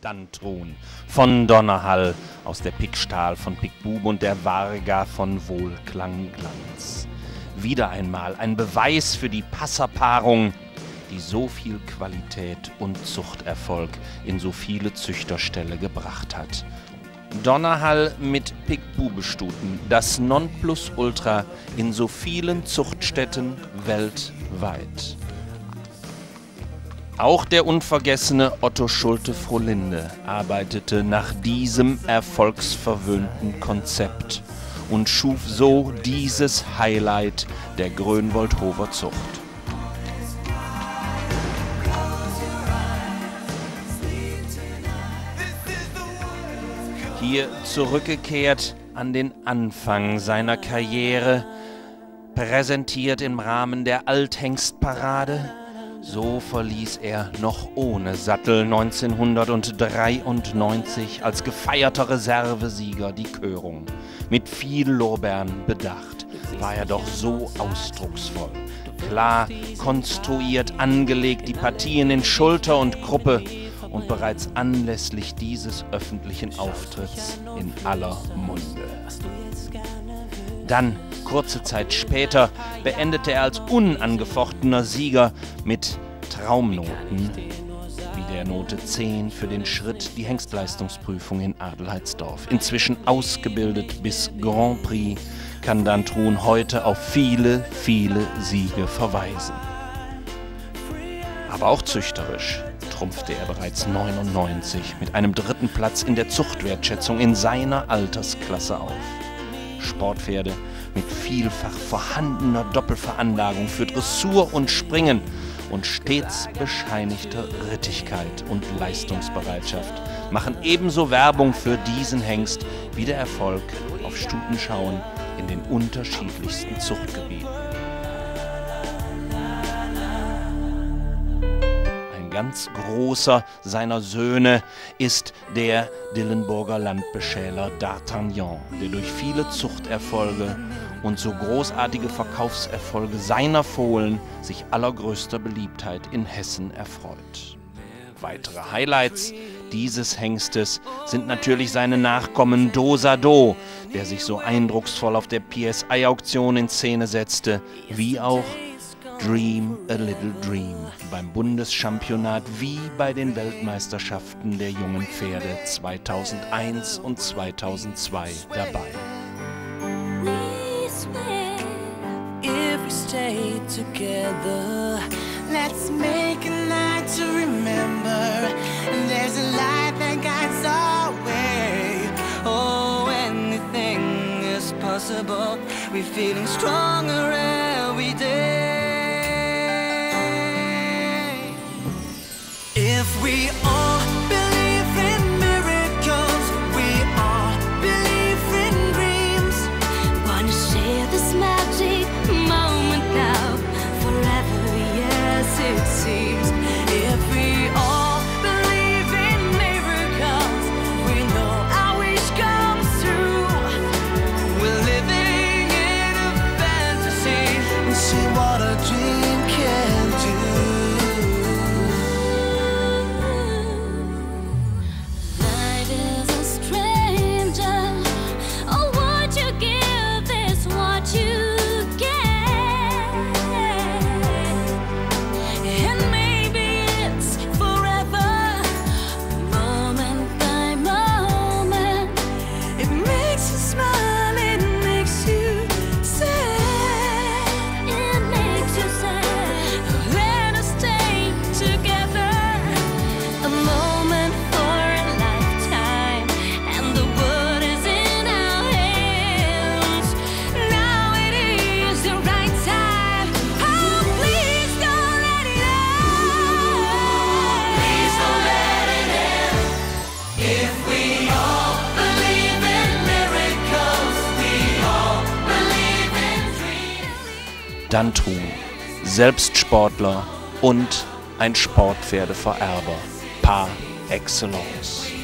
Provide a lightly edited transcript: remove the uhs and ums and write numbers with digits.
Dantruhn von Donnerhall aus der Pickstahl von Pickbub und der Varga von Wohlklangglanz. Wieder einmal ein Beweis für die Passerpaarung, die so viel Qualität und Zuchterfolg in so viele Züchterställe gebracht hat. Donnerhall mit Pickbubestuten, das Nonplusultra in so vielen Zuchtstätten weltweit. Auch der unvergessene Otto Schulte-Frohlinde arbeitete nach diesem erfolgsverwöhnten Konzept und schuf so dieses Highlight der Grönwoldhofer Zucht. Hier zurückgekehrt an den Anfang seiner Karriere, präsentiert im Rahmen der Althengstparade, so verließ er noch ohne Sattel 1993 als gefeierter Reservesieger die Körung. Mit viel Lorbeeren bedacht, war er doch so ausdrucksvoll. Klar konstruiert, angelegt, die Partien in Schulter und Gruppe und bereits anlässlich dieses öffentlichen Auftritts in aller Munde. Dann, kurze Zeit später, beendete er als unangefochtener Sieger mit Traumnoten, wie der Note 10 für den Schritt die Hengstleistungsprüfung in Adelheidsdorf. Inzwischen ausgebildet bis Grand Prix, kann Dantruhn heute auf viele, viele Siege verweisen. Aber auch züchterisch trumpfte er bereits 99 mit einem 3. Platz in der Zuchtwertschätzung in seiner Altersklasse auf. Sportpferde mit vielfach vorhandener Doppelveranlagung für Dressur und Springen und stets bescheinigter Rittigkeit und Leistungsbereitschaft machen ebenso Werbung für diesen Hengst wie der Erfolg auf Stutenschauen in den unterschiedlichsten Zuchtgebieten. Ganz großer seiner Söhne ist der Dillenburger Landbeschäler D'Artagnan, der durch viele Zuchterfolge und so großartige Verkaufserfolge seiner Fohlen sich allergrößter Beliebtheit in Hessen erfreut. Weitere Highlights dieses Hengstes sind natürlich seine Nachkommen Dosado, der sich so eindrucksvoll auf der PSI-Auktion in Szene setzte, wie auch Dream a Little Dream beim Bundeschampionat wie bei den Weltmeisterschaften der jungen Pferde 2001 und 2002 dabei. We swear if we stay together, let's make a night to remember. And there's a light that guides our way. Oh, anything is possible. We're feeling stronger every day. If we all believe in miracles, we all believe in dreams. Wanna share this magic moment now, forever, yes it seems. If we all believe in miracles, we know our wish comes true. We're living in a fantasy, and see what a dream can do. Dantruhn, selbst Sportler und ein Sportpferdevererber par excellence.